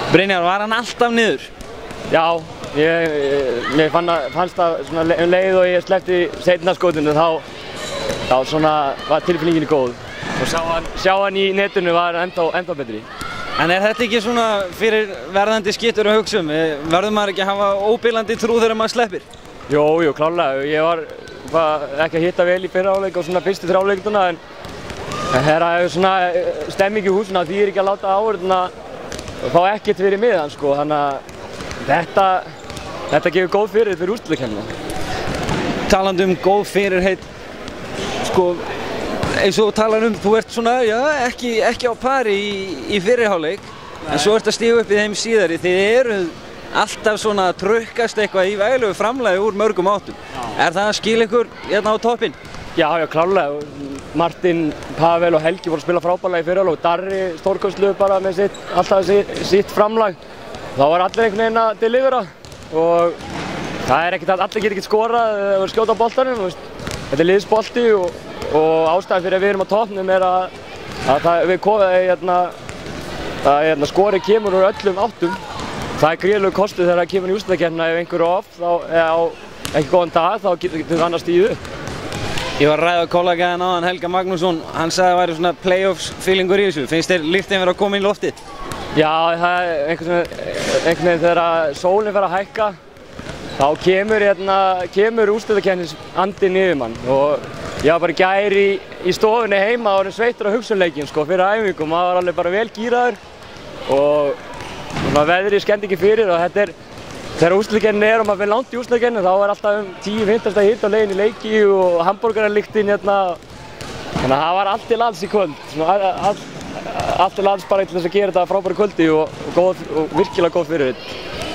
Brynjar, var hann alltaf niður? Já, mér fannst það svona leið og ég sleppti seinna skotinu þá svona var tilfinningin góð og sjá hann í netinu var ennþá betri. En þetta ekki svona fyrir verðandi skyttur að hugsa verður maður ekki að hafa óbilandi trú þegar maður sleppir? Jú, klárlega. Ég var ekki að hitta vel í fyrra hálfleik og svona fyrstu þrjáleikina en þegar það er svona stemming í húsinu því ég ekki að láta áhorfendurna fá ekkert fyrir miðan sko, þannig að þetta gefur góð fyrirheit fyrir úrslitakeppnina. Talandi góð fyrirheit, sko, eins og talar þú ert svona, já, ekki á pari í fyrri hálfleik, en svo ert að stíga upp í þeim síðari. Þið eruð alltaf svona að trukkast eitthvað í veglegu framlagi úr mörgum áttum. Er það að skila ykkur hérna á toppinn? Já, klárlega. Martin, Pavel og Helgi voru að spila frábærlega í fyrri hálfleik og Darri stórkostlegur bara með alltaf sitt framlag. Þá var allir einhvern veginn að delivera og það er ekkert að allir geta skorað eða skjóta á boltanum. Þetta er liðsbolti og ástæðan fyrir að við erum á toppnum er að skorið kemur úr öllum áttum. Það er gríðarlegur kostur þegar það kemur í úrslitakeppnina ef einhver er off eða á ekki góðan dag þá getur annars stíðu upp. Ég var að ræða á kollegaðinn áðan, Helga Magnússon, hann sagði að það væri svona playoffs feelingur í þessu. Finnst þér lyktin vera að koma inn í loftið? Já, það er einhvern veginn þegar sólinn fer að hækka þá kemur úrslitakeppnisandinn yfir mann og ég var bara í gær í stofunni heima og var sveittur á hugsunleikin sko, fyrir æfingu. Maður var alveg bara vel gíraður og veðrið skemmdi ekki fyrir og þegar úrslitakeppnin og maður fer langt í úrslitakeppnina þá er alltaf 10-15 stiga hiti á leiðinni í leiki og hamborgaralyktin þannig að það var allt til alls í kvöld. Allt til alls bara til þess að gera þetta frábæru kvöldi og virkilega góð fyrirheit.